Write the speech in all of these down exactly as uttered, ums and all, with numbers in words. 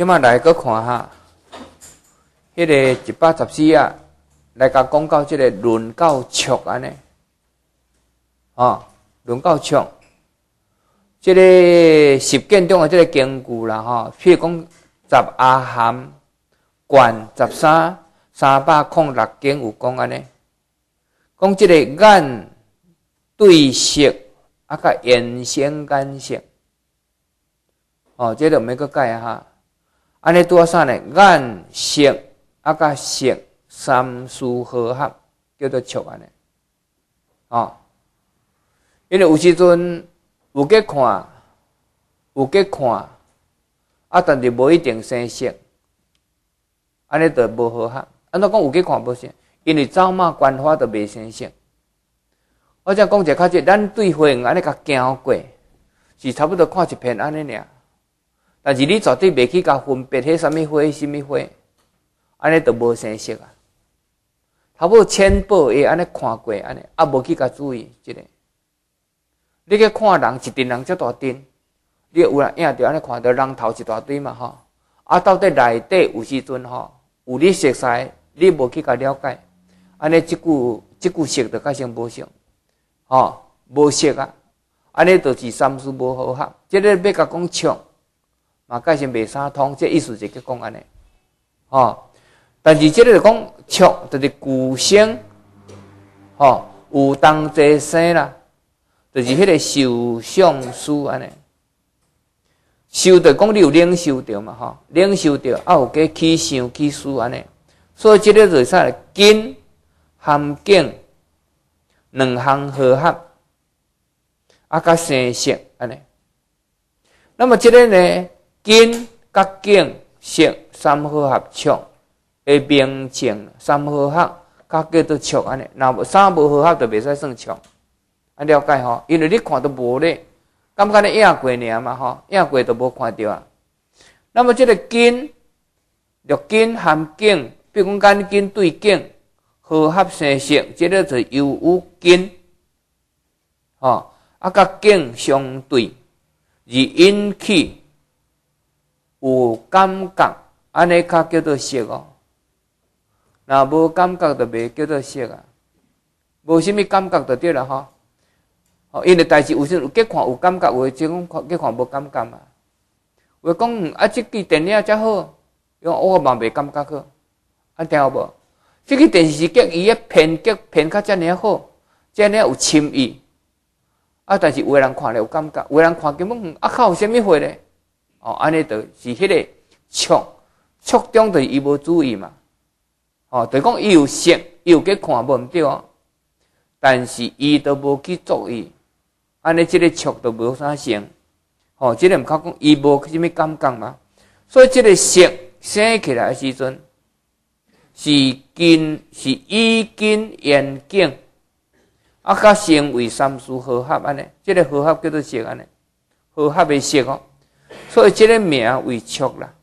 即马来搁看哈，迄、那个一百十四啊，来甲讲到即个论教促安尼，哦，论教促，即、这个十卷中的即个经句啦，吼，譬如讲十阿含卷十三三百空六经有讲安尼，讲即个眼对色啊，甲眼先眼色，哦，这个毋免搁改啊哈。安尼拄啊啥呢？眼色啊，甲色三事和合，叫做触安尼。哦，因为有时阵有去看，有去看，啊，但是无一定生色，安尼就无和合。安怎讲有去看无生？因为走马观花就袂生色。我则讲一个较即，咱对花园安尼甲行过，是差不多看一片安尼尔。但是你绝对袂去甲分别迄啥物花、啥物花，安尼就无生色啊。头尾浅薄会安尼看过安尼，啊无去甲注意即、这个。你去看人一阵人遮大阵，你有人影着安尼看到人头一大堆嘛吼，啊到底内底有时阵吼有你熟悉，你无去甲了解，安尼即句即句色就较像无像，吼无色啊，安尼就是三事无和合。即、这个要甲讲唱。嘛，解释袂相通，这意思就去讲安尼，吼。但是这个就讲触，就是具声，吼，有当即生啦，就是迄个受想思安尼。受就讲你有领受着嘛，吼，领受着啊有加起想起思安尼。所以这个就是啥？根含境两项和合，啊，甲生色安尼。那么这个呢？根甲境色三和合触的名称，三和合甲叫做触安尼。若三无和合就袂使算触，啊了解吼？因为你看都无咧，感觉你影过尔嘛吼，影过都无看到啊。那么这个根，就根含境，比如讲眼根对境和合生色，这个就有有根，吼啊甲境相对而引起。有感觉，安尼较叫做色哦。若无感觉，就袂叫做色啊。无啥物感觉就对啦吼。哦，因为代志有时有去看有感觉，有诶即讲看去看无感觉嘛。有讲啊，即支电影遮好，讲我嘛袂感觉好，啊听有无？即支电视剧伊诶编剧编较遮尔好，遮尔有深意。啊，但是有诶人看了有感觉，有诶人看根本啊靠有啥物货咧？哦，安尼就是迄个触，触中就是伊无注意嘛。哦，就是讲伊有色，伊有去看无毋对哦，但是伊都无去注意，安尼即个触都无啥生。哦，即、这个毋靠讲伊无啥物感觉嘛。所以即个色生起来的时阵，是根是依根缘境，啊，甲成为三事和合安尼。即、这个和合叫做色安尼，和合的色哦。所以这个名为触啦，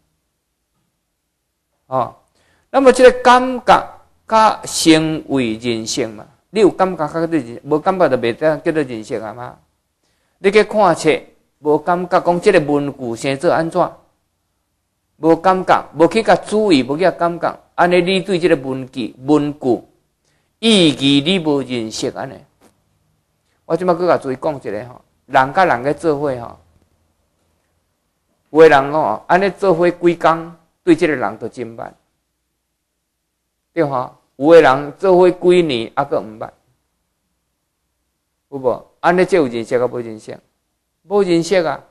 哦，那么这个感觉甲成为人性嘛？你有感觉较对人，无感觉就袂得叫做人性啊嘛？你去看册，无感觉讲这个文句生做安怎？无感觉，无去甲注意，无去甲感觉，安尼你对这个文句文句意义你无认识安尼。我即摆搁甲注意讲一个吼，人甲人个做伙吼。有诶人吼，安尼做伙几工，对即个人就真捌，对吼？有诶人做伙几年，还佫毋捌，有无？安尼即有认识啊？无认识？无认识啊！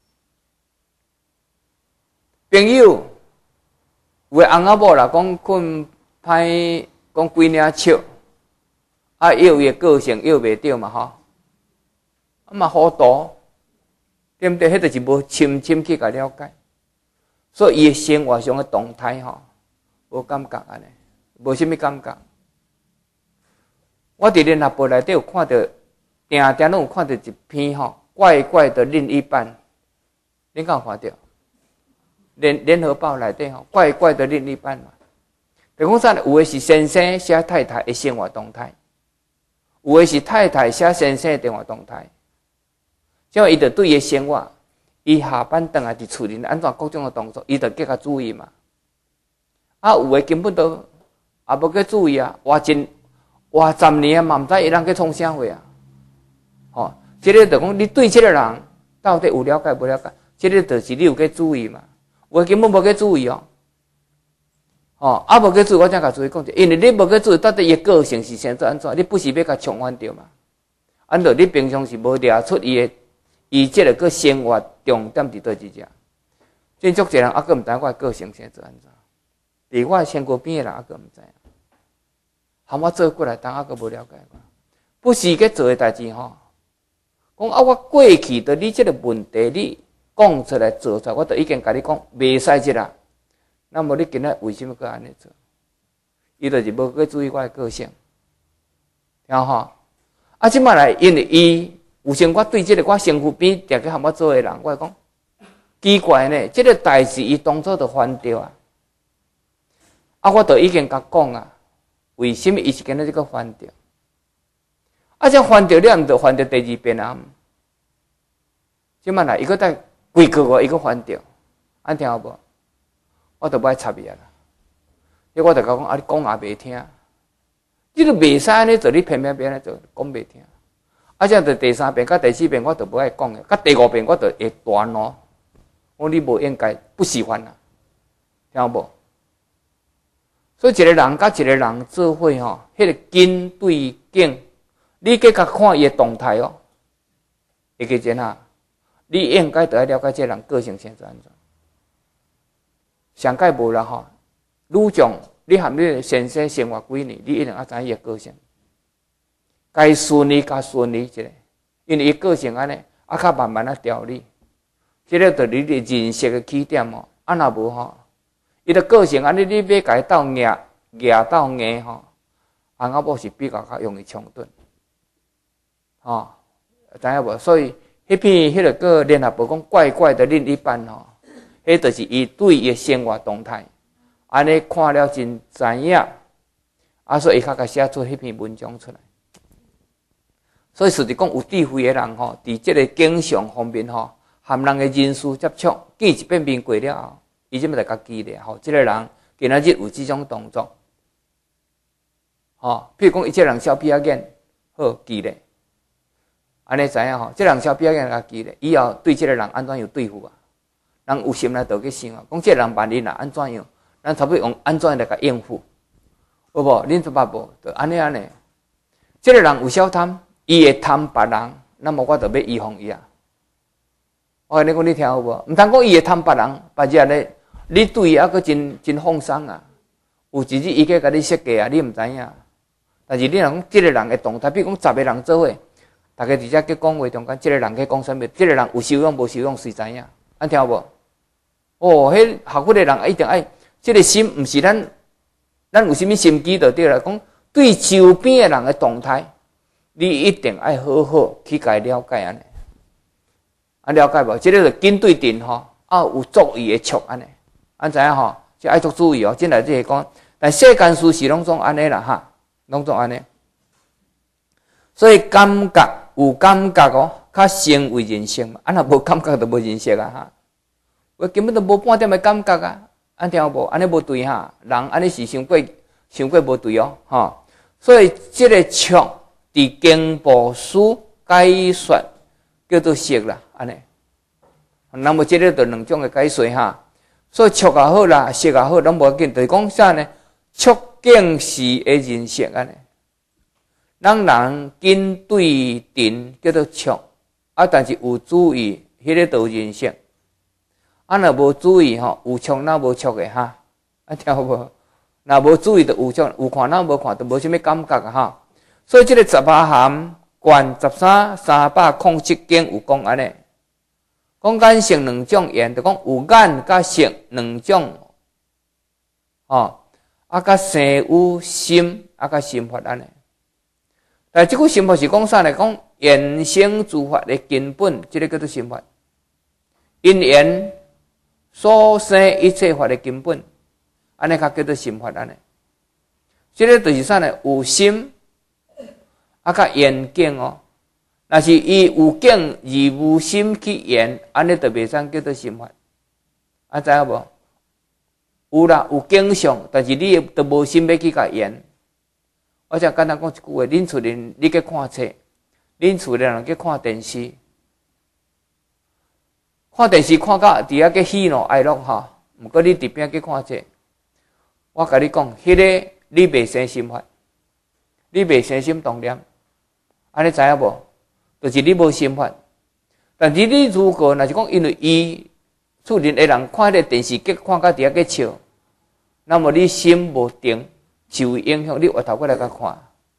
朋友，有诶翁仔某啦，讲困歹，讲几领笑，啊，摇伊诶个性摇袂着嘛吼，啊嘛糊涂。对不对？迄就是无深深去甲了解，所以伊诶生活上诶动态吼，无感觉安尼，无啥物感觉。我伫联合报内底有看到，定定拢有看到一篇吼，怪怪的另一半，恁敢有看到？联联合报内底吼，怪怪的另一半嘛。就讲啥呢？有诶是先生写太太诶生活动态，有诶是太太写先生诶生活动态。即伊就对伊生活， 伊下班回来伫厝里安怎各种的动作，伊着计较注意嘛。啊，有诶根本都也无去注意啊，活真活十年啊，嘛毋知伊人去创啥货啊。吼，即个着讲你对即个人到底有了解无了解，即个就是你有去注意嘛。有诶根本无去注意哦。哦，啊无去注意，我才甲注意讲者，因为你无去注意，到底伊个性是先做安怎？你不是要甲冲翻掉嘛？按照你平常是无抓出伊诶，伊即个个生活重点伫倒一只？真足侪人啊，佫毋知我诶个性先做安怎？伫我身躯边诶人啊，佫毋知影，含我做过来，当啊佫无了解过，不是去做诶代志吼。讲啊，我过去的你即个问题，你讲出来做出来，我都已经甲你讲袂使即啦。那么你今仔为什么佫安尼做？伊就是无去注意我诶个性，听吼？啊，即摆来，因为伊有时我对即个我身躯边定去含我做诶人，我讲奇怪呢，即个代志伊当初就犯着啊。啊，我都已经甲讲啊，为什么伊是今仔日佫犯着？啊，这犯着了，毋着犯着第二遍啊？即摆来，伊佫再规个我伊佫犯着，安听有无？我都不爱插伊啊啦，因为我就甲讲啊，你讲也袂听，你都袂使安尼做，你偏偏偏安尼做，讲袂听。啊，这着第三遍、甲第四遍，我都不爱讲嘅，甲第五遍我就会大怒，我你无应该，不喜欢啦，听有无？所以一个人甲一个人做伙吼，迄个景对景，你计甲看伊诶动态哦，会记真啊，你应该着爱了解这个人个性先做安怎。上届无啦吼，愈种你含你先生生活几年，你一定要知伊诶个性，该顺利甲顺利一个，因为伊个性安尼，啊较慢慢啊调理，即个着你诶人设诶起点哦，啊若无吼，伊的个性安尼，你要甲伊斗硬硬斗硬吼，啊到某是比较较容易冲突，吼，知影无？所以迄篇迄个个联合报讲怪怪的另一半吼。迄就是伊对伊生活动态，安尼看了真知影，啊，所以伊较甲写出迄篇文章出来。所以实际讲有智慧的人吼，伫即个经常方面吼，含人的人事接触，见一遍面过了后，伊即么就甲记咧吼，即个人今仔日有即种动作，吼，譬如讲伊即个人小屁仔眼，好记咧，安尼知影吼，即个人小屁仔眼甲记咧，以后对即个人安怎样对付啊？人有心来，就去想啊，讲这个人万一若安怎样，咱差不多用安怎样来甲应付，有无？恁做捌无？就安尼安尼。这个人有小贪，伊会贪别人，那么我就要预防伊啊。我跟你讲，你听有无？毋通讲伊会贪别人，别日咧，你对伊还佫真真放松啊。有一日伊计甲你设计啊，你毋知影。但是你若讲这个人的动态，比如讲十个人做伙，大家直接去讲话中间，这个人去讲啥物？这个人有修养无修养，谁知影？安听无？哦，迄学佛的人一定爱，这个心毋是咱，咱有啥物心机就对了。讲对周边的人的动态，你一定爱好好去甲伊了解安尼。啊，了解无？这个就紧对阵吼，啊有足意的触安尼，安知影吼？就爱足注意哦。进来这是讲，但世间事是拢总安尼啦哈，拢总安尼。所以感觉有感觉哦，较成为人性嘛。啊，若无感觉就无人性啊哈。我根本都无半点的感觉啊，安听有无？安尼无对哈，人安尼是伤过伤过无对哦，哈。所以这个触伫经部书解说叫做色啦，安尼。那么这个就两种的解说哈。所以触也好啦，色也好，拢无要紧。就是讲啥呢？触境是的人色安尼。咱人紧对阵叫做触，啊，但是有注意，迄个就人色。啊，若无注意吼，有触哪无触的哈，啊听有无？若无注意就有触，有看哪无看，就无啥物感觉啊哈。所以这个十八含卷十三三百空七经有讲安尼，讲眼色两种言，就讲有眼甲色两种，哦，啊甲生有心，啊甲心法安尼。但即句心法是讲啥呢？讲言生诸法的根本，这个叫做心法，因缘。所生一切法的根本，安尼较叫做心法安尼。这个就是啥呢？有心，啊，甲缘境哦。 若是伊有境而无心去言，安尼就袂使叫做心法。啊，知影无？有啦，有景象，但是你都无心要去甲言。我只简单讲一句话：恁厝人你去看册，恁厝人人去看电视，看电视看到伫遐去喜怒哀乐吼，毋过你伫边去看册，我甲你讲，迄、那个你袂生心法，你袂生心动念，安尼知影无？就是你无心法。但是你如果若是讲因为伊厝人的人看迄个电视剧看到伫遐去笑，那么你心无定，受影响，你回头过来甲看。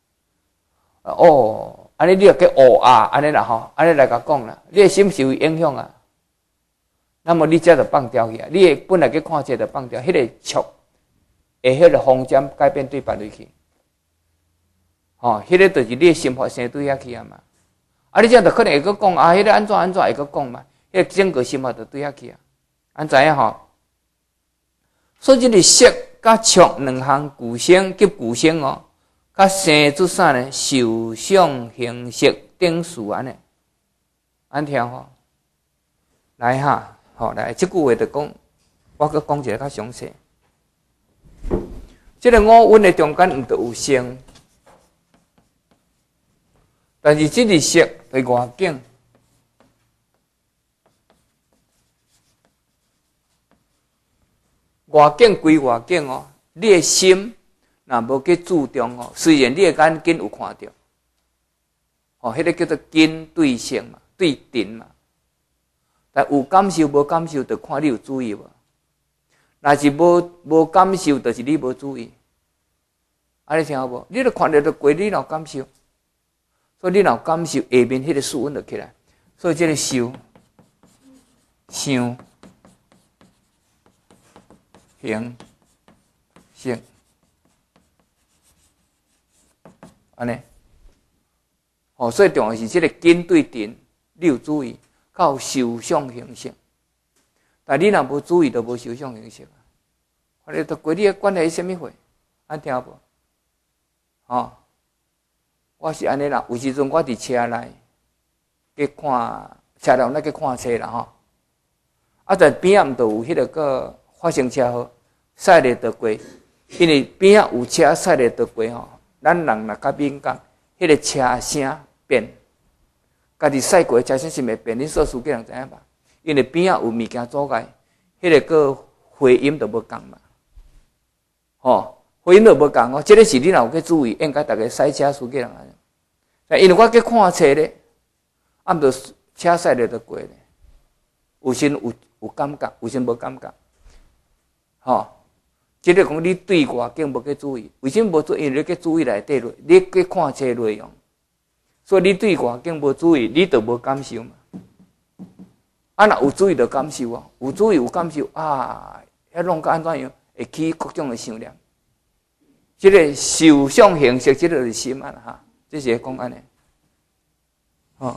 哦，安尼你就去学啊，安尼啦吼，安尼来甲讲啦，你的心受影响啊。那么你才就放掉去啊！你本来去看册就放掉，迄、那个触，会迄个风针改变对别入去，吼、哦，迄、那个就是你的心法生对遐去啊嘛。啊，你这样就可能会阁讲啊，迄、那个安怎安怎会阁讲嘛？迄、那个整个心法就对遐去啊。安知影吼？所以这个色甲触两项具生及具生哦，甲生出啥呢？受想行识等事安尼，安听吼？来哈。好，来，这句话就讲，我阁讲一个较详细。这个五蕴的中间毋就有生，但是这个色是外境，外境归外境哦。你的心若无去注重哦，虽然你的眼睛有看到，哦，迄个叫做根对性嘛，对定嘛。但有感受无感受，就看你有注意无。若是无无感受，就是你无注意。安尼听有无？你著看到就过，你若感受，所以你若感受，下面迄个思稳就起来。所以这个受、想、行、识，安尼。哦，所以重要是这个根对定，你有注意。到受想行识，但你若无注意，就无受想行识啊。或者就规你的关系什么货，安听无？哦，我是安尼啦。有时阵我伫车内去看车内，咱去看册啦吼。啊，但边仔毋就有迄个个发生车祸，驶咧倒过，因为边仔有车驶咧倒过吼，咱人若较敏感，迄个车声变。家己驶过车身是袂变，恁做司机人知影吧？因为边仔有物件阻碍，迄、那个个回音就无共嘛。吼、哦，回音就无共哦。这个是你若有去注意，应该大家驶车司机人安尼。但因为我去看册咧，啊，毋着车驶咧就过咧，有时有有感觉，有时无感觉。吼、哦，即、这个讲你对外境无去注意，为什么无注意？因为你去注意内底内，你去看册内容。所以你对外境无注意，你就无感受嘛。啊，若有注意就感受啊，有注意有感受啊，遐弄个安怎样，会起各种的想念。这个受想行识，这个就是心啊哈，这是讲安尼。哦，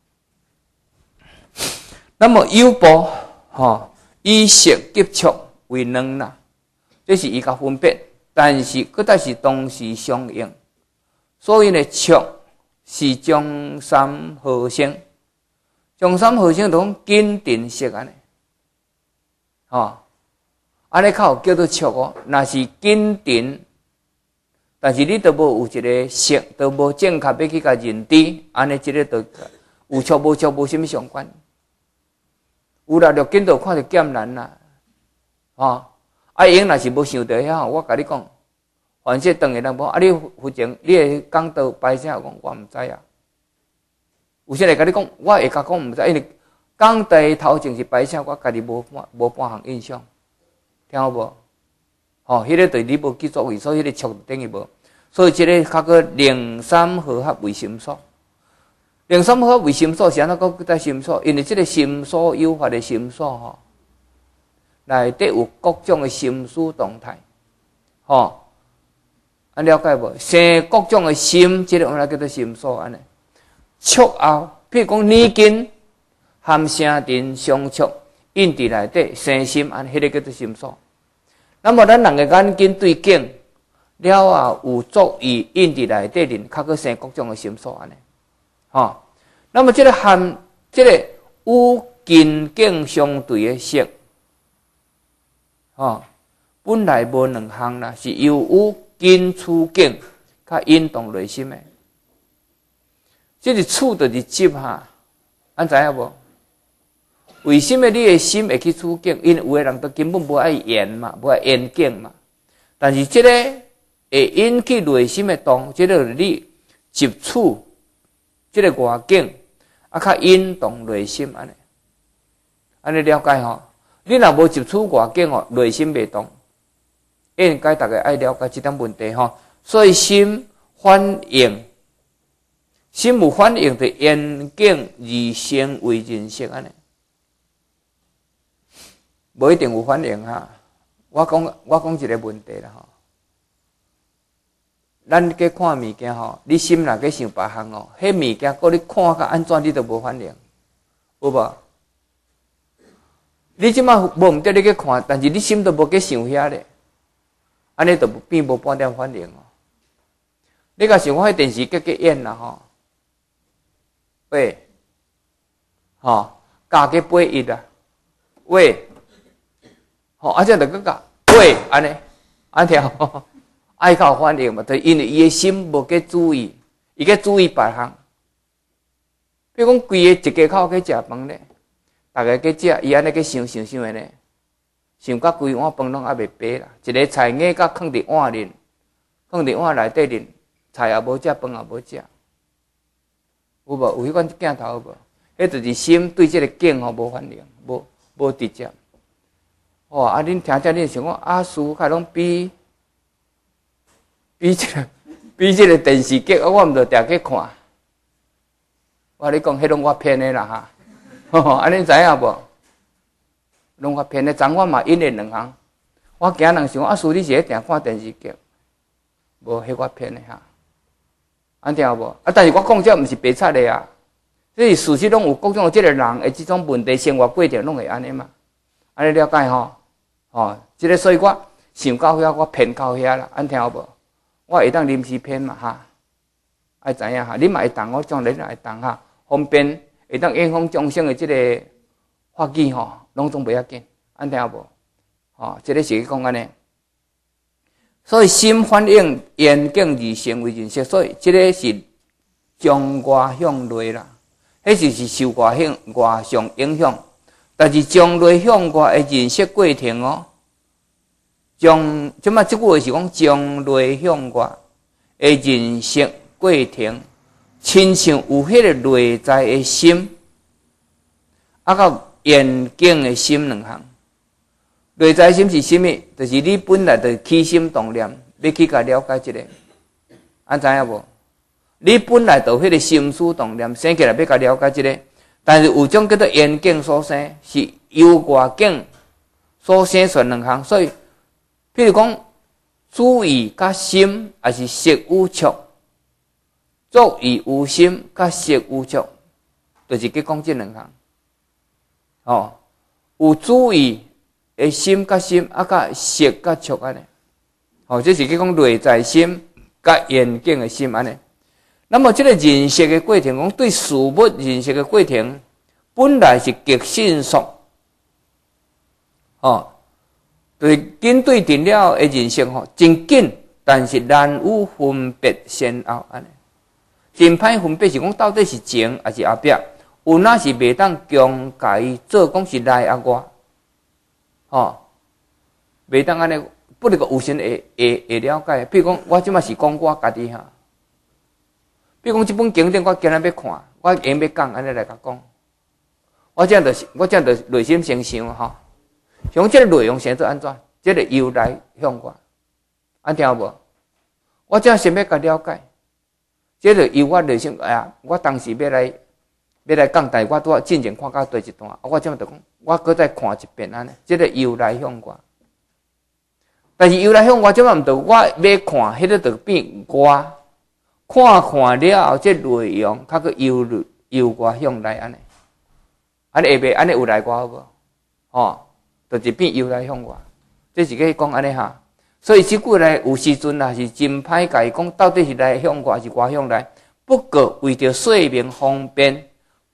那么有部吼以色及触为两啦，这是伊甲分别，但是佫但是同时相应，所以呢触。是中三合生，中三合生就讲根定色安尼，吼，安尼较有叫做触哦。若是根定，但是你都无有一个色，都无正确要去甲认知，安尼即个就有触无触无啥物相关。有啦，着见到看着艰难啦，吼，啊，因若是无想到遐，我甲你讲。反正等下人无，啊！你负责，你会讲到摆啥？讲我毋知啊。有些来甲你讲，我会甲讲毋知，因为讲第头前是摆啥，我家己无半无半项印象，听有无？吼、哦，迄、那个对你无去作为，所以迄个触等于无。所以即个较个零三合合为心所，零三合合为心所是安怎讲在心所？因为即个心所有法的心所吼，内底有各种的心思动态，吼、哦。安了解无？生各种的心，即、这个我们叫做心所安尼。触后，譬如讲耳根含声尘相触，印伫内底生心，安迄、那个叫做心所。那么咱人的眼睛对境了后，有作意印伫内底，人较去生各种的心所安尼。吼、哦， 那么这个含这个有近景相对的色，哦，本来无两项啦，是由有近处境，较引动内心的。这是处就是接哈，安知影无？为什么你的心会去处境？因为有的人都根本无爱缘嘛，无爱缘境嘛。但是这个会引起内心的动，这个你接触这个环境，啊，较引动内心安尼，安尼了解吼？你若无接触环境吼，内心袂动。应该大家爱了解这点问题吼。所以心反应，心有反应的缘境而成为人色安尼。无一定有反应哈，我讲我讲一个问题啦吼。咱去看物件吼，你心若去想别项哦，迄物件搁你看甲安怎，你都无反应，有无？你即马无毋得你去看，但是你心都无去想遐咧，安尼就变无半点反应哦。你甲想看迄电视剧去演啦吼，喂，吼，加去八一啊，喂。吼，啊，这着佮甲喂，安尼，安条爱靠反应嘛，就因为伊的心无去注意，伊去注意别项。比如讲，规个一家口去食饭咧，大家去食，伊安尼去想想想的咧，想甲规碗饭拢还袂饱啦，一个菜叶甲放伫碗里，放伫碗内底里，菜也无食，饭也无食，有无？有迄款镜头无？迄就是心对这个境吼无反应，无无直接。哦，啊！恁听遮，恁想讲阿叔较拢比比这个比这个电视剧，我毋着定去看。我你讲，迄拢我骗的啦哈！安尼知影无？拢我骗的，昨我嘛因的两项。我惊人想阿叔，你是一定看电视剧，无迄我骗的哈。安听有无？啊！但是我讲这毋是白贼的啊，这是事实，拢有各种即个人的即种问题生活过程，拢会安尼嘛。安尼了解吼？哦，即、这个所以我想到遐，我骗到遐啦，安听有无？我会当临时骗嘛哈，爱知影哈？你嘛会当，我将来会当哈，方便会当影响众生的即个法语吼，拢总袂要紧，安听有无？哦，即、这个是讲安尼。所以心反应缘境而成为人色，所以即个是从外向内啦，迄就是受外向外向影响。但是从内向外的人色过程哦，从即马即句话是讲从内向外的人色过程，亲像有迄个内在的心，啊，到缘境的心两项。内在心是甚物？就是你本来就起心动念，要去甲了解即个，安知影无？你本来就迄个心思动念生起来要甲了解即个。但是有种叫做缘境所生，是由外境所生出两项，所以，譬如讲，主意甲心，也是色有触；作意有心，甲色有触，就是去讲这两项。哦，有主意的心甲心，啊，甲色甲触安尼。哦，这是去讲内在心甲缘境的心安尼。那么，这个认识的过程，讲对事物认识的过程，本来是极迅速，哦，对紧对定了的认识吼，真紧，但是难有分别先后安尼。真歹分别是讲到底是前还是后壁，有哪是袂当强甲伊做讲是内啊外，哦，袂当安尼，不能够有心会会会了解。比如讲，我即马是讲我家己哈。比如讲，这本经典我今日要看，我硬要讲，安尼来甲讲。我这样就是，我这样就是内心先想吼，想这个内容先做安怎？这个由内向外，安听有无？我这样先要甲了解，这个由我内心哎呀，我当时要来要来讲，但是我拄啊进前看到对一段，我这样就讲，我搁再看一遍安尼，这个由内向外。但是由内向外，这么毋着，我要看，迄个就变我。看看了后，这内容较个由由外向内安尼，安尼下边安尼有内外好无？哦，就是变由内向外，这是去讲安尼哈。所以即句来有时阵啊是真歹甲伊讲，到底是内向外还是外向内？不过为着说明方便，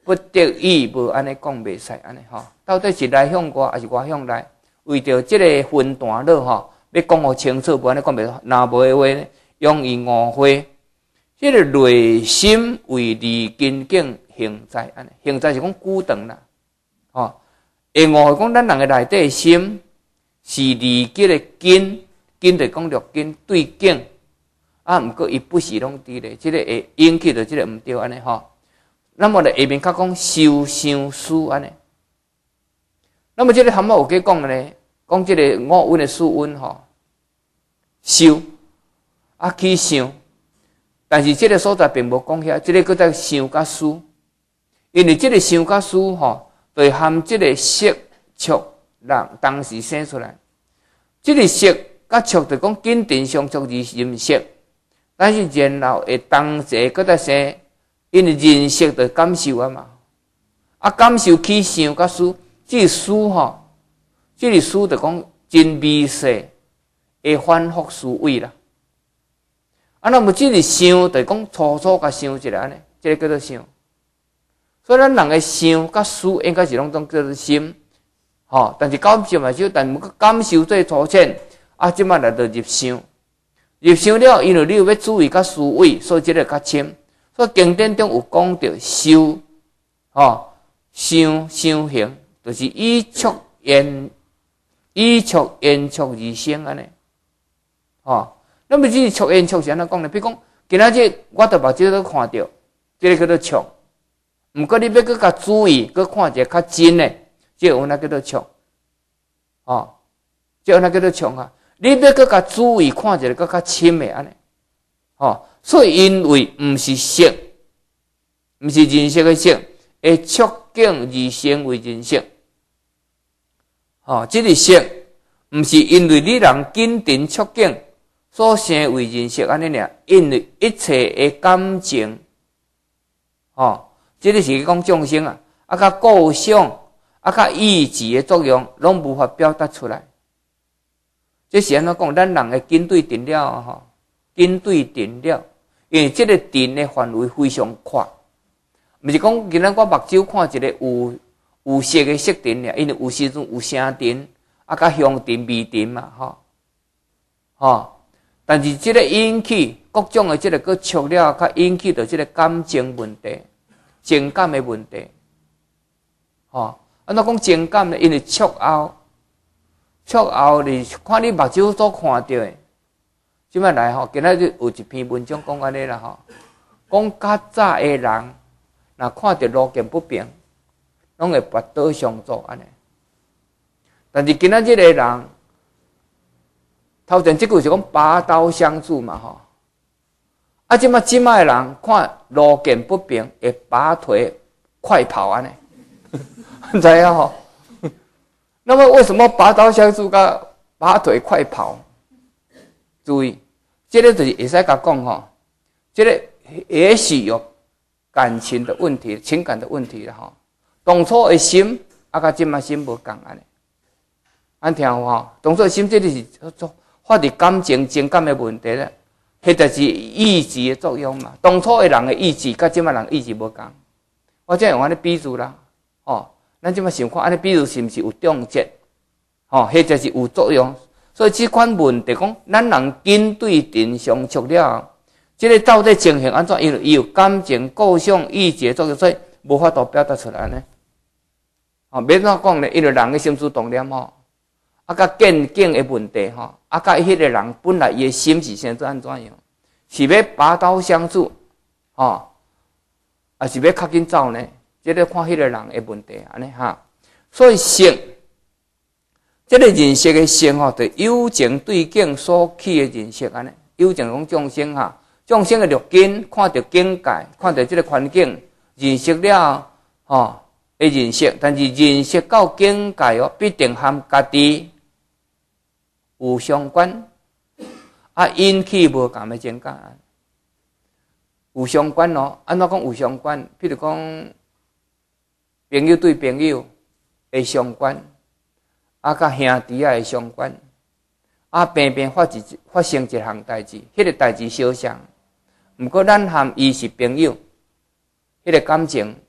不得已无安尼讲袂使安尼吼，到底是内向外还是外向内？为着即个分段落吼，要讲互清楚，无安尼讲袂，若无诶话，容易误会。即、這个内心为离根境行在安尼，行在是讲久长啦，吼。会误会讲咱人诶内底心是离即个根，根就讲六根对境，啊，毋过伊不是拢伫咧，即、這个会引起着即个毋对安尼吼。那么咧下面较讲受想思安尼。那么这个他们有去讲呢，讲这个五蕴的四蕴吼，受啊起想，但是这个所在并无讲遐，这个搁在想甲思，因为这个想甲思吼，对含这个色触人当时生出来，这个色甲触就讲紧定相触而认识，但是然后会当时搁在生，因为认识就感受啊嘛，啊感受起想甲思。这个思吼，这个思就讲真微细的反复思维啦。啊，那么这个想就讲粗粗甲想一下安尼，这个叫做想。所以咱人的想甲思应该是拢种叫做心，吼。但是感受嘛少，但毋过感受最粗浅，啊，即摆来就入想，入想了，因为你有要注意甲思维，所以这个较深。所以经典中有讲到受，吼，想想行。就是以触言，以触言触而生安尼，吼。那么这触言触是安怎讲呢？比如讲，今仔日我著目睭都看到，这个叫做触。毋过你要搁较注意，搁看一个较真诶，这有那叫做触，吼。这有那叫做触啊。你要搁较注意看一个搁较深诶安尼，吼。所以因为毋是色，毋是认识诶色，会触境而成为认识。吼，这个色，毋是因为你人紧盯触境所生为认识安尼尔，因为一切的感情，吼，这个是讲众生啊，啊，甲构想，啊，甲意志的作用，拢无法表达出来。这是安怎讲？咱人的紧对定了吼，紧对定了，因为这个定的范围非常宽，毋是讲今仔我目睭看一个有。有色的色尘俩，因为有时阵有声尘，啊，甲香尘、味尘嘛，吼，吼。但是这个引起各种的这个个触了，甲引起着这个感情问题、情感的问题，吼。安怎讲情感呢？因为触后，触后你看你目睭所看到的，即摆来吼，今仔日有一篇文章讲安尼啦，吼，讲较早的人，若看到路径不平。拢会拔刀相助安尼，但是今仔日个人，头前即句是讲拔刀相助嘛吼，啊，即摆即摆个人看路径不平，会拔腿快跑安尼，知影吼？那么为什么拔刀相助甲拔腿快跑？注意，这个就是会使甲讲吼，这个也许有感情的问题、情感的问题了吼。当初的心，啊，甲即摆心无共安尼，安听有吼？当初的心，这个是发伫感情、情感的问题咧，迄就是意志的作用嘛。当初的人的意志，甲即摆人意志无共。我这样用安尼比喻啦，吼，咱即摆想看安尼比喻是毋是有重节？吼，迄就是有作用。所以即款问题讲，咱人紧对定相触了，即个到底情形安怎？因为伊有感情、构想、意志的作用，所以无法度表达出来呢。吼，免怎讲呢？因为人的心思动念吼，啊，甲见境的问题吼，啊，甲迄个人本来伊的心是生做安怎样？是要拔刀相助，吼，啊，是要较紧走呢？即个看迄个人的问题安尼哈。所以色，即个认识的色吼，就有情对境所起的认识安尼。有情讲众生哈，众生的六根看到境界，看到即个环境，认识了吼。会认识，但是认识到境界哦，必定和家己有相关，啊，引起无共的情感，有相关哦。安怎讲有相关？譬如讲，朋友对朋友会相关，啊，甲兄弟啊会相关，啊，偏偏发一发生一项代志，迄个代志相像，毋过咱和伊是朋友，迄个感情。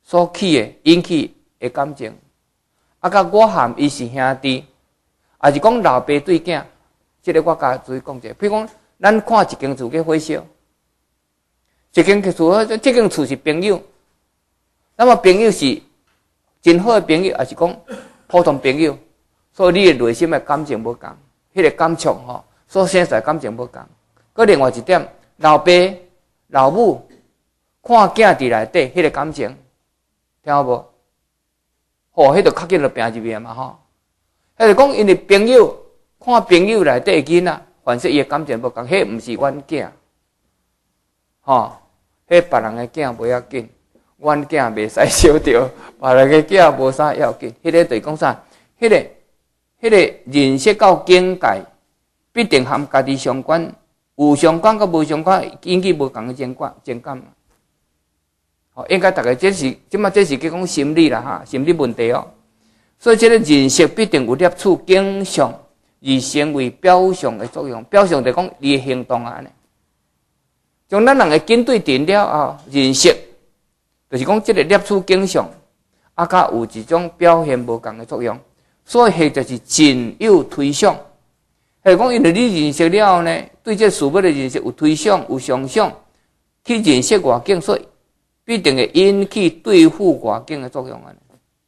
所起的引起的感情，啊，甲我含伊是兄弟，也是讲老爸对囝，即、这个我甲注意讲者。比如讲，咱看一间厝去火烧，一间厝，这间厝是朋友，那么朋友是真好的朋友，也是讲普通朋友，所以你的内心的感情无共，迄、那个感触吼，所生出来感情无共。佮另外一点，老爸、老母看囝伫内底，迄、那个感情，听有无？吼，迄个较紧就拼入去嘛吼。迄就讲，因为朋友看朋友内底囡仔，反正伊的感情无共，迄毋是阮囝，吼，迄别人的囝无要紧，阮囝袂使烧着，别人的囝无啥要紧。迄、那个就是讲啥？迄、那个、迄、那个认识到境界，必定含家己相关。有相关甲无相关，引起无共的情感情感。吼，应该大家这是即马这是叫讲心理啦哈，心理问题哦。所以这个认识必定有摄取景象，而成为表象的作用。表象就讲伊的行动啊呢。从咱人的紧对定了后，认识就是讲这个摄取景象，啊，甲有一种表现无共的作用。所以迄就是真有推想。系讲，因为你认识了后呢，对这事物的认识有推想、有想象，去认识外境，所以必定会引起对付外境的作用啊。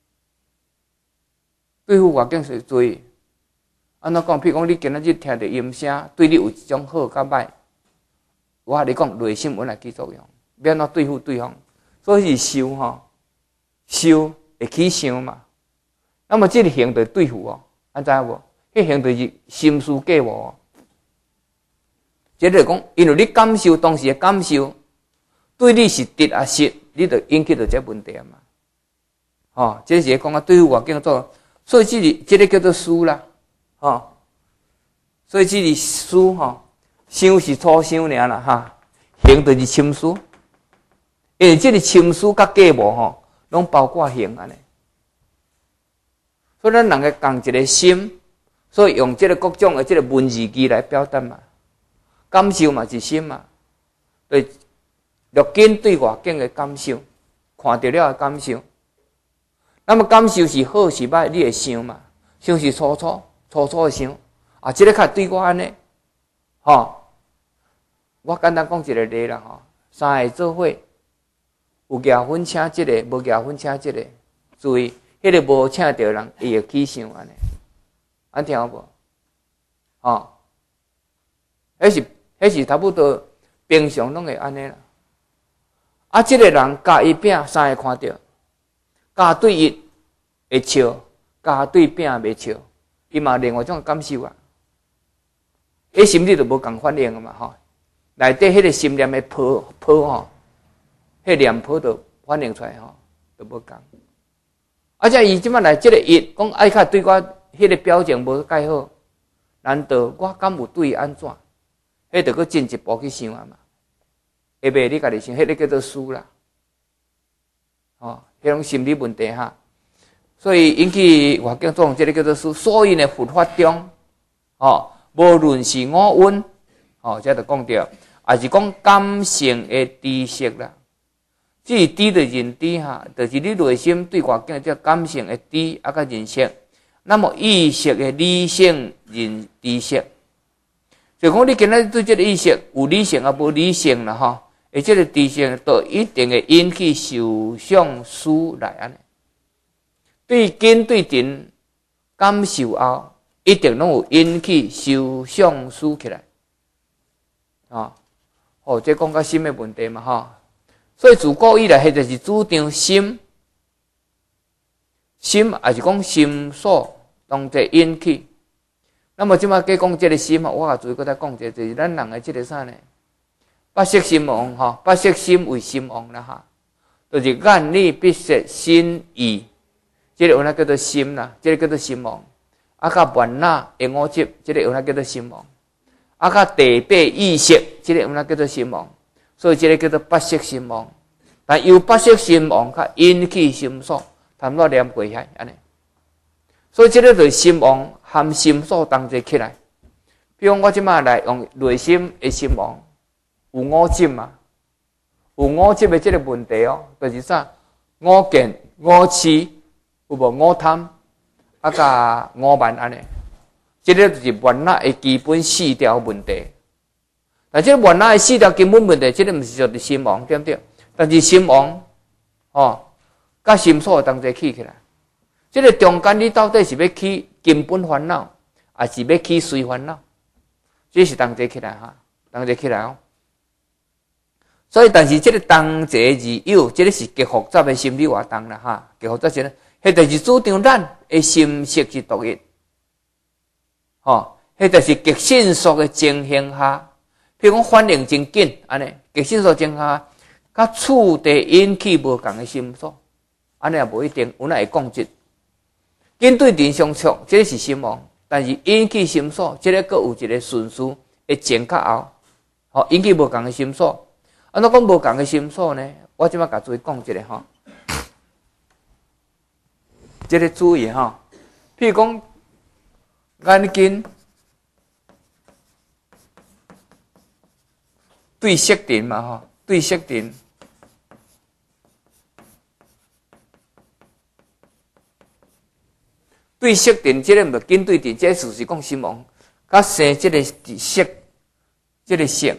对付外境是最安怎讲？譬如讲，你今仔日听到音声，对你有一种好甲歹，我甲你讲，内心有来起作用，要安怎对付对方？所以是想吼，想会起想嘛。那么这个行就对付哦，安知影无？迄行就是心思计谋，即个讲，因为你感受当时的感受，对你是得啊失，你就引起到这问题嘛。吼，这是讲啊，对于外境作用，所以这个这个叫做思啦，吼。所以这个思吼，想是初想尔啦，哈，行就是深思，因为这个深思甲计谋吼，拢包括行安尼。所以咱人个共一个心。所以用这个各种的这个文字机来表达嘛，感受嘛是心嘛，对，陆紧对外境的感受，看到了的感受。那么感受是好是歹，你会想嘛？想是粗粗粗粗的想，啊，这个较对我安尼，吼，我简单讲一个例啦吼，三个做伙，有结婚请这个，无结婚请这个，注意，迄个无请到人，伊会起想安尼。安听有无？吼，迄是迄是差不多平常拢会安尼啦。啊，即、这个人甲伊拼，三个看到，甲对伊会笑，甲对拼袂笑，伊嘛另外一种感受啊。伊心里就无共反应啊嘛吼，内底迄个心念的波波吼，迄念波就反映出来吼，就无共。而且伊即摆来即个伊讲爱较对我。迄个表情无介好，难道我敢有对伊安怎？迄着搁进一步去想啊嘛。下袂你家己想，迄个叫做思啦。哦，迄种心理问题哈。所以引起外境作用，这个叫做思。所以呢，佛法中，哦，无论是五蕴，哦，这就讲到，也是讲感性的知识啦。即知的认知哈，就是你内心对外境这感性的知啊，甲认识。那么意识的理性认知识，就讲你今仔对这个意识有理性啊，无理性啦吼，而这个知识都一定会引起受想思来安尼。对紧对定感受后，一定拢有引起受想思起来，啊，哦，这讲到心的问题嘛吼，所以自古以来，迄就是主张心。心也是讲心所当在引起，那么即马计讲即个心啊，我也注意搁再讲一下，就是咱人的即个啥呢？八识心王吼，八识心为心王啦哈，就是眼耳鼻舌身意，即个有那叫做心啦，即个叫做心王。啊，甲烦恼的五执，即个有那叫做心王。啊，甲第八意识，即个有那叫做心王。所以即个叫做八识心王。但由八识心王较引起心所。谈到念过遐安尼，所以这个就是心王含心所同齐起来。比如我即马来用内心的心王，有五执嘛，有五执的这个问题哦，就是啥？ 五见、五痴，有无五贪，啊甲五慢安尼。这个就是烦恼的基本四条问题。但这个烦恼的四条根本问题，这个毋是就是心王，对不对？但是心王，哦，甲心所同齐起起来。这个中间你到底是要起根本烦恼，还是要起随烦恼？这是同齐起来哈，同齐起来哦。所以，但是这个同齐而有，这个是极复杂的心理活动啦哈，极复杂些呢，迄就是主张咱的心识是独一，吼，迄就是极迅速的情形下，譬如讲反应真紧，安尼极迅速情形下，甲处地引起无共的心所，安尼也无一定，有哪会讲即。紧对阵相触，这个是心王，但是引起心所，这个各有一个顺序会前较后，吼引起无共的心所。安怎讲无共的心所呢？我即摆甲诸位讲一个吼，这个注意吼，譬如讲眼睛对色尘嘛吼，对色尘。对色尘，这个毋着紧对阵，这事是讲心王，甲生这个色，这个色，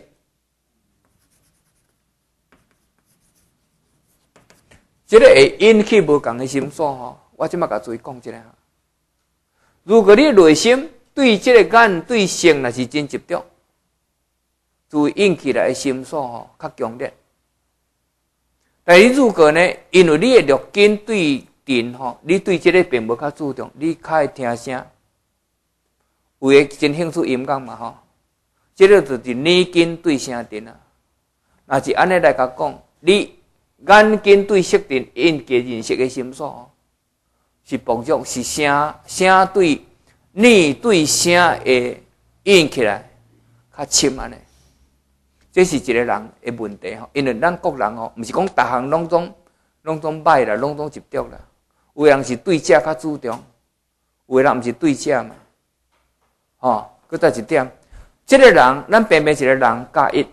这个会引起无共的心所吼。我即摆甲注意讲一下哈。如果你内心对这个眼对色若是真执着，就引起来的心所吼较强烈。但是如果呢，因为你的六根对阵吼，你对这个并无较注重，你较会听声，有诶真兴趣音乐嘛吼，这个就是耳根对声阵啊。若是安尼来甲讲，你眼根对色阵引起认识诶心所吼，是碰触是声声对耳对声会引起来较深安尼。这是一个人诶问题吼，因为咱国人吼，毋是讲逐项拢总拢总歹啦，拢总执着啦。有的人是对这较注重，有的人毋是对这嘛，吼，搁再一点，这个人，咱偏偏一个人加一，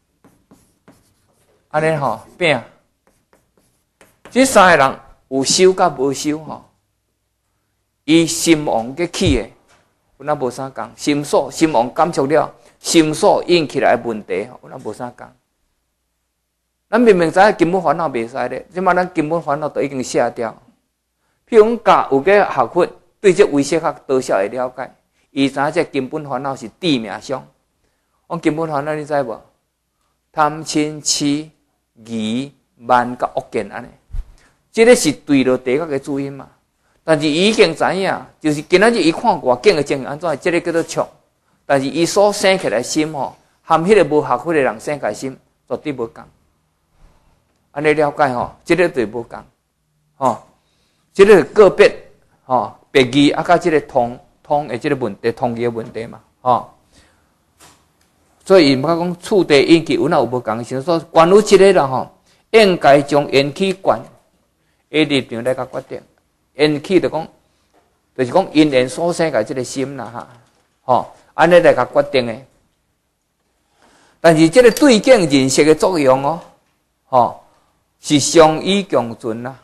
安尼吼变，这三个人有修甲无修吼，伊心王嘅起的，有那无啥共，心所心王感触了，心所引起来的问题，有那无啥共。咱明明知影根本烦恼袂使咧，即马咱根本烦恼都已经卸掉。譬如讲，有个学佛对这微细较多少会了解，伊知影这根本烦恼是致命伤。我根本烦恼你知无？贪嗔痴疑慢甲恶见安尼，这个是对落地角嘅主因嘛。但是伊已经知影，就是今仔日伊看外境嘅情形安怎，这个叫做错。但是伊所生起来心吼，含迄个无学佛嘅人生起来心绝对无共。安尼了解吼，这个对无共，吼。这个个别，吼，别义啊，甲这个通通的这个问题，通义的问题嘛，吼。所以，毋讲讲处地引起有哪有无共性，所以关于这个啦，吼，应该从缘起观的立场来甲决定。缘起就讲，就是讲因缘所生嘅这个心啦，哈，吼，安尼来甲决定的。但是，这个对境认识的作用哦，吼，是相依共存啦。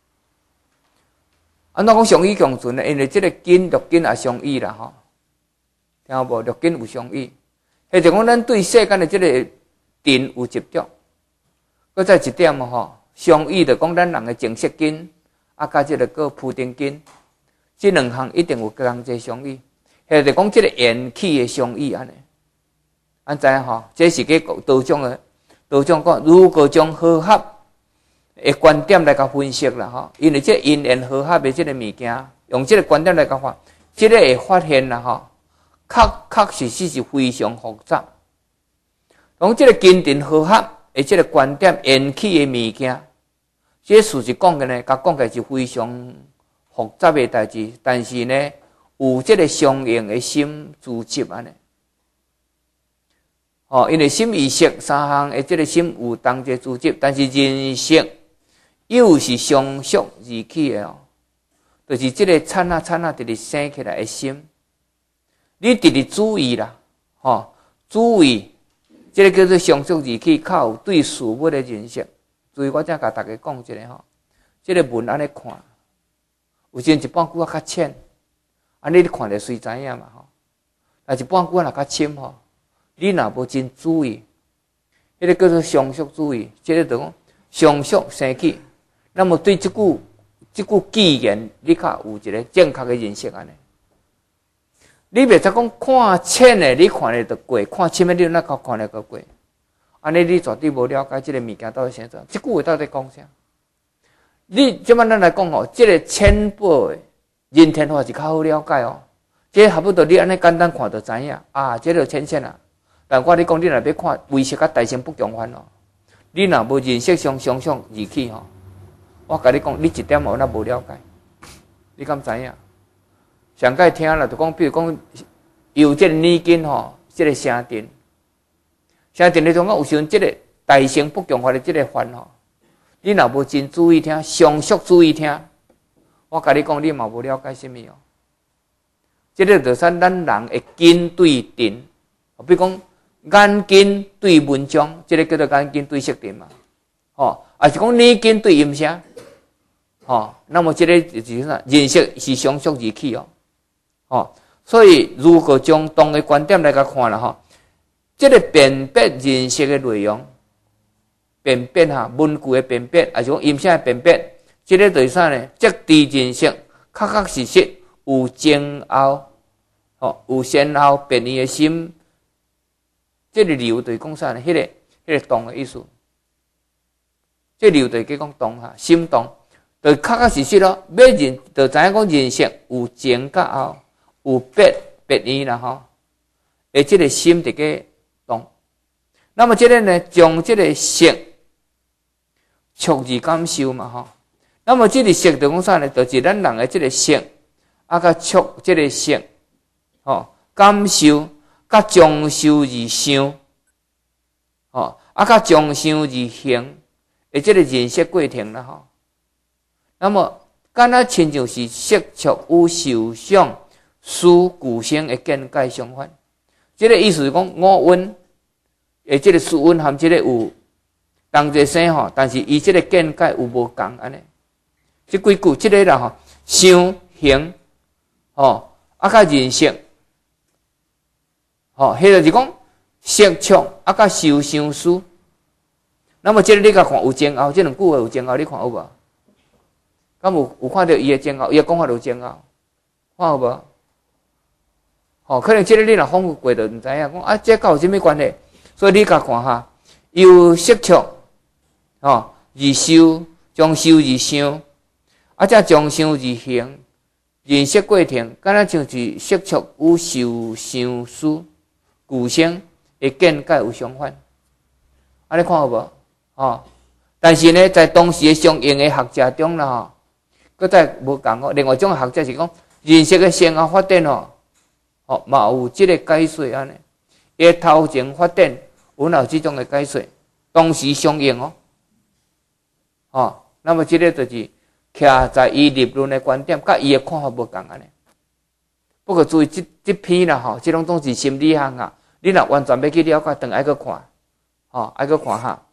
安怎讲相依共存呢？因为这个根六根也相依啦，吼，听有无？六根有相依，迄就讲咱对世间的这个定有执着。搁再一点吼，相依就讲咱人的情色根，啊，甲这个个铺定根，这两项一定有共济相依。迄就讲这个缘起的相依安尼，安知影吼？这是个道中的道中讲，如果将和合的观点来甲分析啦，吼，因为这因缘和合的这个物件，用这个观点来甲看，这个会发现啦，吼，确确实实是非常复杂。从这个根尘和合的这个观点缘起的物件，这事实讲的呢，甲讲起是非常复杂的代志，但是呢，有这个相应的心组织安尼。哦，因为心意识三项的这个心有同齐组织，但是认识又是相续而起的哦，就是这个刹那刹那直直生起来的心，你直直注意啦，吼、哦，注意，这个叫做相续而起，靠对事物的认识。注意，我正甲大家讲一下吼， 这个文安尼看，有时一半句啊较浅，安尼你看着随知影嘛吼。但一半句啊若较深吼，你若无真注意，迄个叫做常识主义，即个就讲常识生起，那么对即句即句语言，你较有一个正确的认识安尼。你袂使讲看浅的，你看得着过；看深的，你哪够看得着过？安尼你绝对无了解即个物件到底啥做。即句话到底讲啥？你即摆咱来讲哦，即个浅薄的人天化是较好了解哦。即差不多你安尼简单看就知影啊，即个浅浅啊。但我你讲，你若要看唯识甲大乘不共犯哦，你若无认识上相相二起吼，我甲你讲，你一点嘛那无了解，你敢知影？上届听了就讲，比如讲有即个念经吼，即个声定，声定你中讲有时阵即个大乘不共法的即个法吼，你若无真注意听，常识注意听，我甲你讲，你嘛无了解什么哦。即个就是咱人会根对定，比如讲眼根对文章，即个叫做眼根对色定嘛，吼，啊是讲念根对音声，吼，那么即个就是啥？认识是常识而起哦。哦，所以如果从同个观点来甲看啦，吼，这个辨别认识的内容，辨别哈文句的辨别，还是讲音声的辨别，这个就是啥呢？即地认识，确确实实有前后，哦，有先后辨异的心，这个流就是讲啥呢？迄、那个迄、那个动的意思，这流就是讲动哈，心动，就确确实实咯。要认，就知影讲认识有前甲后。有别别异啦吼，而这个心伫个动，那么这个呢，将这个色触而感受嘛吼，那么这个色就讲啥呢？就是咱人的这个色，啊甲触这个色，吼感受，甲将受而想，吼啊甲将想而行，而这个认识过程啦吼，那么敢若亲像是色触有受想。思故生的见解相反，这个意思是讲五蕴，诶，这个思蕴含这个有同一生吼，但是伊这个见解有无共安尼？即几句，这个啦吼，想行，吼，啊甲认识，吼，迄就是讲色触啊甲受想思。那么这个你甲看有前后，这两句话有前后，你看有无？敢有有看到伊的前后，伊的讲法有前后，看有无？吼、哦，可能即个你若丰富过就毋知影，讲啊，这甲有啥物关系？所以你甲看哈，由色触，吼、哦，而受，将受而想，啊，则将想而行，认识过程，敢若像是色触有受想思，故生的见解有相反。安尼看有无？吼、哦，但是呢，在当时的相应的学者中啦，吼，搁再无共哦。另外一种学者是讲认识的先后发展吼。哦，嘛有即个解说安尼，伊头前发展有有即种的解说，当时相应哦，哦，那么即个就是徛在伊立论的观点，甲伊的看法无共安尼。不过注意即即篇啦吼，即种总是心理学啊，你若完全要去了解，等爱去看，吼，爱去看哈。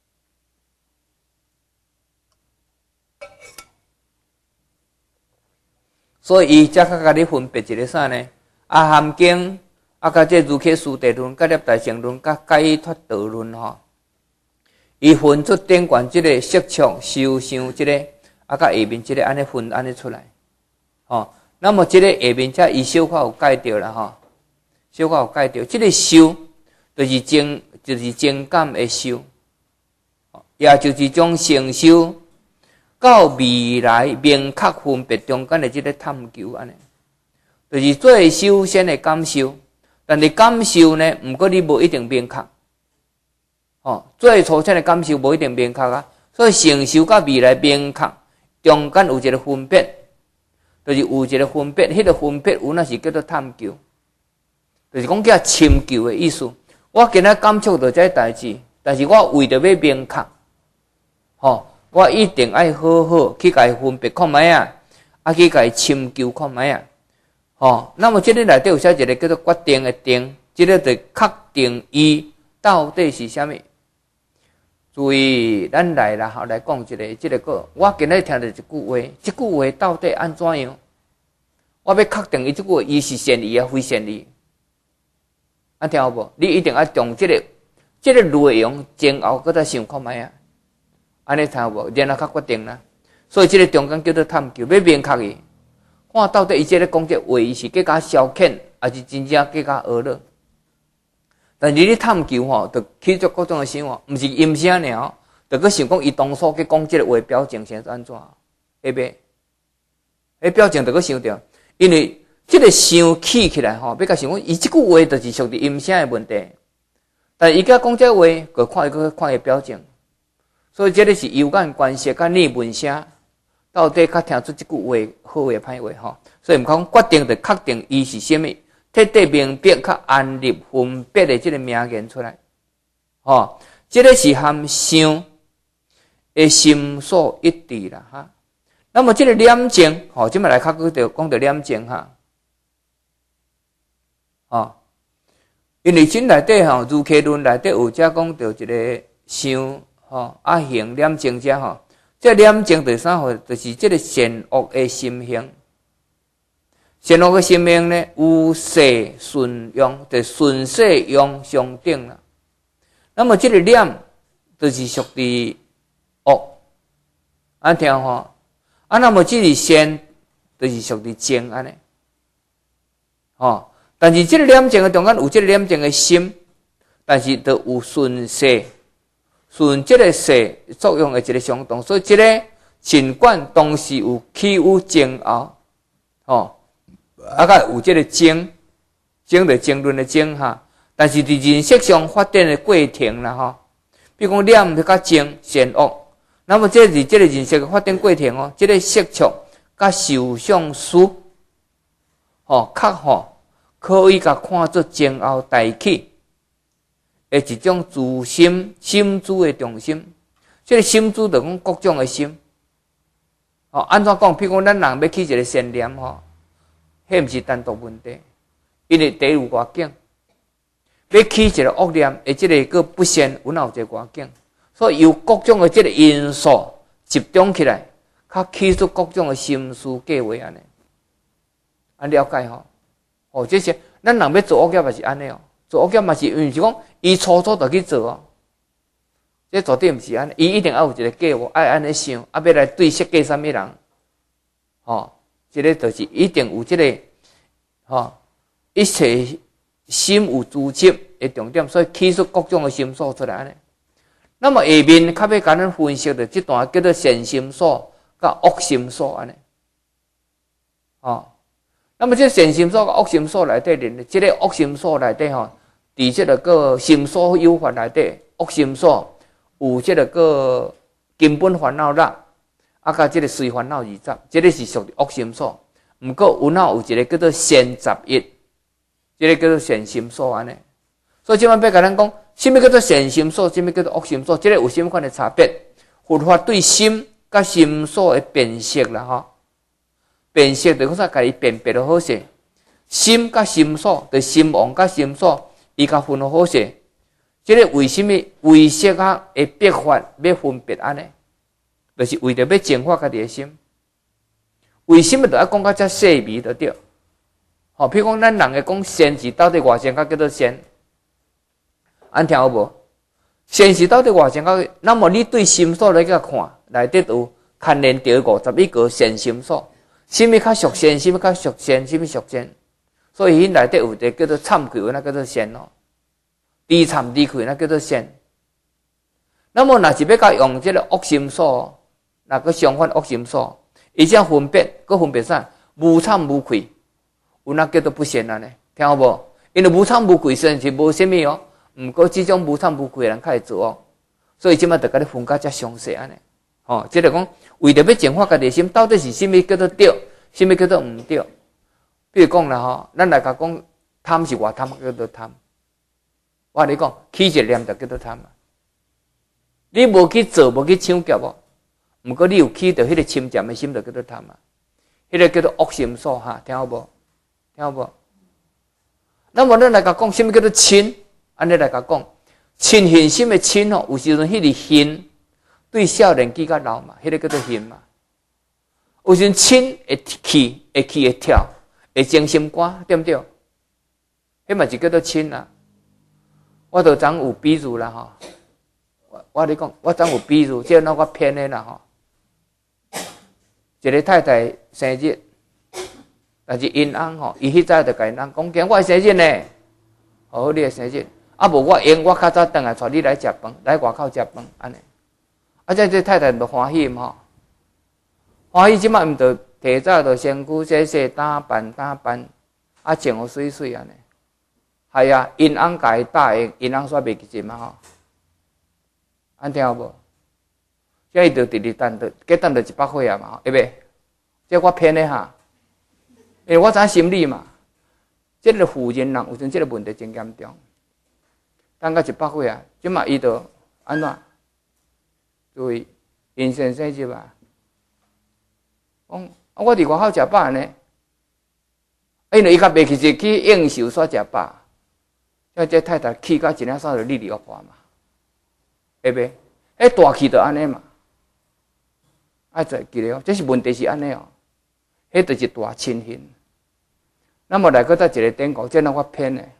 所以伊才较甲你分别一个啥呢？阿含经，啊，甲这如khai师地论、甲涅大乘论、甲解脱道论吼，伊分出顶悬即个色触、受想即个，啊，甲下面即个安尼分安尼出来，吼。那么即个下面则伊小可有解着啦吼，小可有解着，即个受就是情，就是情感的受，也就是将成就到未来明确分别中间的即个探求安尼。就是最首先的感受，但是感受呢，毋过你无一定明确，哦，最初先的感受无一定明确啊，所以成就甲未来明确中间有一个分别，就是有一个分别，迄、那个分别有那是叫做探求，就是讲叫深究的意思。我今仔感触到这代志，但是我为着要明确，吼，我一定爱好好去甲伊分别看卖啊，啊去甲伊深究看卖啊。哦，那么这里内底有写一个叫做决定的定，这个就确定伊到底是啥物。 注意，咱来啦，好来讲一个，这个个，我今日听到一句话，这句话到底安怎样？我要确定伊这句话，伊是善意啊，非善意。啊，听有无？你一定要从这个、这个内容前后，搁再想看卖啊。安尼听有无？然后较决定啦。所以这个中间叫做探究，要明确伊，看到底伊这个讲这话，伊是更加消遣，还是真正更加娱乐？但是你探究吼，就起作各种的想法，毋是音声尔哦，就去想讲伊当初去讲这个话表情是安怎，会袂？迄表情就去想着，因为这个想起起来吼，要甲想讲，伊即句话就是属于音声的问题。但是伊甲讲这话，佮看伊个看伊表情，所以这个是有眼关系甲逆文声，到底较听出即句话好话歹话吼。所以毋讲决定就确定伊是啥物。彻底明白、较安立分别的这个名言出来，吼，这个是和想的心所一致啦，哈。那么这个念经，吼，即摆来较就讲到念经哈，哦，因为经内底吼，儒家论内底有遮讲到一个想，吼，啊行念经者吼，这念经第三号就是这个善恶的心行。善恶的生命呢，有势顺用，就顺势用相等啦。那么这个念，就是属于恶，安听吼。啊，那么这个善，就是属于正安尼。吼，但是这个念经的中间有这个念经的心，但是都有顺势，顺这个势作用的一个相同，所以这个尽管同时有起有前后，吼。啊，甲有这个争，争就争论的争哈，但是伫人设上发展的过程啦吼，比如讲念就甲争善恶，那么这是这个人设的发展过程哦，这个色触甲受想思，吼，较吼可以甲看作前后代起的一种自心心珠的重心，这个心珠就讲各种的心，哦，安怎讲？譬如讲咱人要起一个善念吼。迄毋是单独问题，因为第一有外境，要起一个恶念，而即个个不善，有哪有一个外境，所以由各种的即个因素集中起来，较起出各种的心思计划安尼，安了解吼？哦，这些咱人要做恶业也是安尼哦，做恶业嘛是因为是讲伊初初就去做哦，这绝对毋是安尼，伊一定要有一个计划，爱安尼想，啊要来对设计啥物人，吼。这个就是一定有这个，吼，一切心有主执的重点，所以起出各种的心所出来呢。那么下面较要甲咱分析的这段叫做善心所、甲恶心所安尼，哦。那么这善心所、甲恶心所内底呢，这个恶心所内底吼，伫这个个心所有法内底，恶心所有这个个根本烦恼啦。啊，甲即个随烦恼二十，即个是属于恶心所。毋过有哪有一个叫做善十一，即个叫做善心所安尼。所以即摆要甲咱讲，什么叫做善心所，什么叫做恶心所，即个有什么款的差别？佛法对心甲心所的辨识啦，吼，辨识就讲啥？甲伊辨别得好势。心甲心所，就心王甲心所，伊甲分好势。即个为什么为识啊会别法要分别安尼？就是为着要净化家己的心，为什么就要讲到遮细微就对？吼，譬如讲咱人会讲善是到底偌善，甲叫做善，安听有无？善是到底偌善，甲那么你对心所来甲看，内底有牵连到五十一个善心所，什么较属善，什么较属善，什么属善，所以迄内底有一个叫做忏愧，那叫做善咯；低忏低愧，那叫做善。那么若是要甲用这个恶心所。那个相反恶心所，伊只分别，佮分别啥？无惭无愧，有那叫做不善安尼，听有无？因为无惭无愧虽然是无啥物哦，毋过即种无惭无愧的人较会做哦，所以即摆就甲你分甲遮详细安尼，吼，即个讲为着要净化家己心，到底是啥物叫做对，啥物叫做毋对？比如讲啦吼，咱来甲讲贪是偌贪叫做贪，我跟你讲起一个念就叫做贪啊，你无去做，无去抢劫哦。毋过你有起到迄个侵占的心，就叫做贪啊，迄个叫做恶心所哈，听有无？听有无？那么咱来甲讲，什么叫做嗔？安尼来甲讲， 亲恨心的亲哦，有时阵迄个恨对少年纪较老嘛，迄、那个叫做恨嘛。有时阵亲会气，会气会跳，会精心肝，对不对？迄嘛是叫做亲啦。我就昨有比如啦吼，我我咧讲，我昨有比如，即个我骗的啦吼。一个太太生日，但是因翁吼，伊迄早就甲因翁讲，今我的生日呢，好，你的生日。啊，无我因我较早倒来带你来食饭，来外口食饭，安尼。啊，这这太太就欢喜嘛，欢喜即摆毋着提早着身躯洗洗打扮打扮，啊，穿好水水安尼。系啊，因翁家己答应，因翁煞袂记钱嘛吼。安听有无？这伊着直直等着，计等着一百岁啊嘛，对袂？这我骗的哈，因为我知心理嘛，这个富人人有阵这个问题真严重。等到一百岁啊，即嘛伊着安怎？注意，因先生是吧？讲啊，我伫外口食饱呢，因为伊甲袂去是去应酬煞食饱，像这太太气甲一领衫就立立恶破嘛，对袂？迄大气就安尼嘛，爱在记咧哦，这是问题是安尼哦，迄就是大亲恨。那么来个再一个典故，这让我骗的。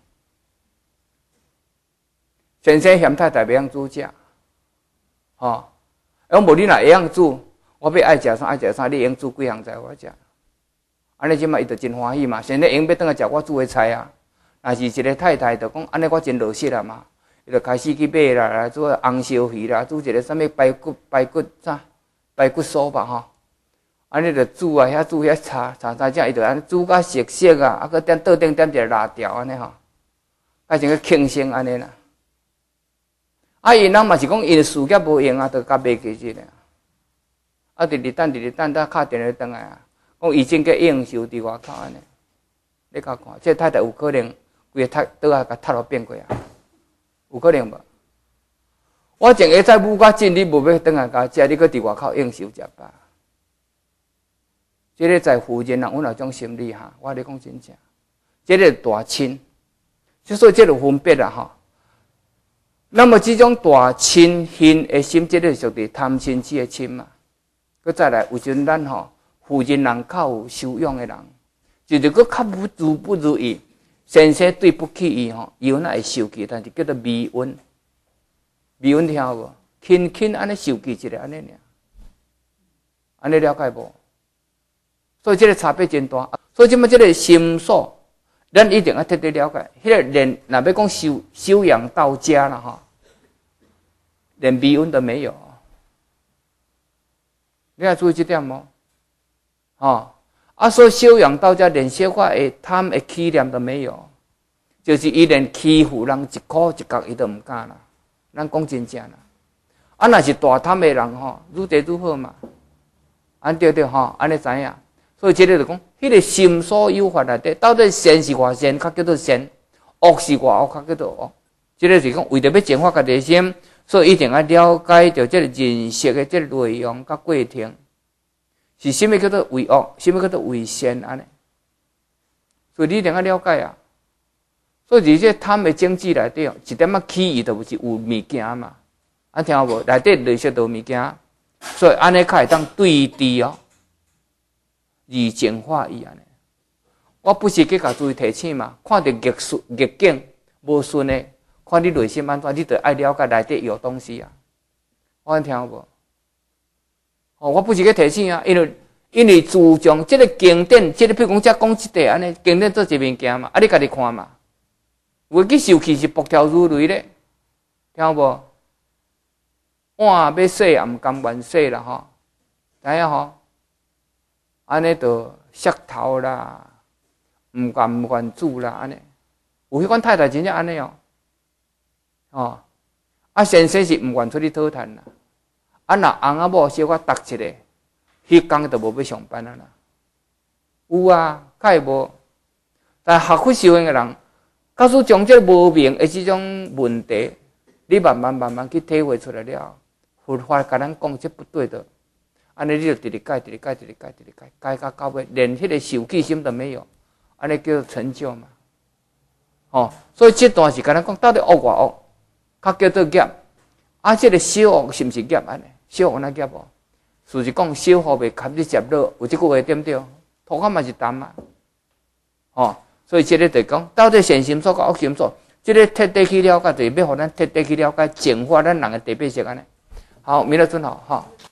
先生嫌太太袂晓煮食，吼、哦，我无你若会晓煮，我要爱食啥爱食啥，你用煮几项菜我食。安尼即摆伊就真欢喜嘛，先生用要倒来食我煮的菜啊。若是一个太太，就讲安尼我真落实啊嘛，伊就开始去买啦，来做红烧鱼啦，煮一个啥物排骨排骨啥排骨酥吧吼。安尼就煮啊，遐煮遐炒炒炒只，伊就安尼煮甲熟熟啊，啊，搁点倒顶点一个辣条安尼吼，改成个轻声安尼啦。啊，因人嘛是讲因的事业无用啊，就甲卖去去咧。啊，直直等，直直等，等敲电话转来啊，讲伊正个应酬伫外口安尼。你甲看，这太太有可能规个太倒啊，甲塌落变过啊，有可能无？我前下早舞甲进，你无要转来甲食，你搁伫外口应酬食饱。这个在富人人有那种心理哈，我咧讲真正，这个大亲，所以这个分别啦吼。那么这种大亲恨的心，这个属于贪嗔痴的嗔嘛。佮再来，有时咱吼富人人较有修养的人，就是佮较不如不如意，先生对不起伊吼，伊那会受气，但是叫做微温，微温听有无？轻轻安尼受气一下安尼尔，安尼了解无？所以这个差别真大。所以即么这个心所，咱一定要彻底了解。迄、那个连若要讲修修养到家了哈，连微温都没有。你要注意这点哦，哦，啊，所以修养到家，连小可会贪会起念都没有，就是伊连欺负人一箍一角伊都唔敢啦。咱讲真正啦，啊，若是大贪的人吼，愈地愈好嘛，安对对吼，安尼知影。所以这个就讲，迄、那个心所有法内底，到底善是偌善，较叫做善；恶是偌恶，较叫做恶。这个是讲为着要净化家己心，所以一定要了解到这个认识的这个内容甲过程，是什么叫做为恶，什么叫做为善安尼。所以你一定要了解啊。所以伫这贪的经济内底，一点仔起义就是有物件嘛，啊听有无？内底类似有物件，所以安尼较会当对治哦。以净化伊安尼，我不是去甲注意提醒嘛，看到逆顺逆境无顺的，看你内心安怎，你就爱了解内底有东西啊。我听有无？哦，我不是去提醒啊，因为因为注重这个经典，这个譬如讲，只讲即块安尼，经典做一物件嘛，啊，你家己看嘛。有去受气是薄条如雷咧，听有无？碗要洗也毋甘愿洗啦吼，知影吼？安尼就摔头啦，毋甘毋愿煮啦，安尼有迄款太太真正安尼哦，哦，啊先生是毋愿出去讨趁啦，啊若翁仔某小可搭一个，迄工就无要上班啊啦。有啊，较会无？但学会修行的人，假使将这无明的这种问题，你慢慢慢慢去体会出来了，佛法甲咱讲这不对的。安尼你就直直改，直直改，直直改，直直改，改到到尾，连迄个受气心都没有，安尼叫做成就嘛。哦，所以这段是甲咱讲到底恶寡恶， 较叫做业。啊，这个小恶是毋是业安尼？小恶哪业无？是是讲小恶袂堪你接落，有这句话对不对？土坎嘛是淡啊，哦，所以这个就讲，到底善心所甲恶心所，这个彻底去了解，就是要互咱彻底去了解净化咱人的地表性安尼。好，弥勒尊好，哈。